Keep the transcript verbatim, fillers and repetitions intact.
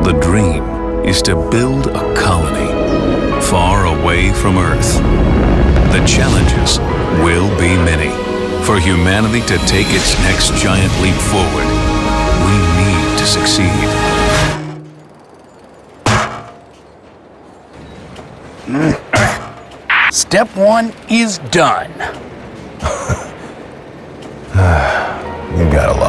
The dream is to build a colony far away from Earth. The challenges will be many. For humanity to take its next giant leap forward, we need to succeed. Step one is done. You got a lot.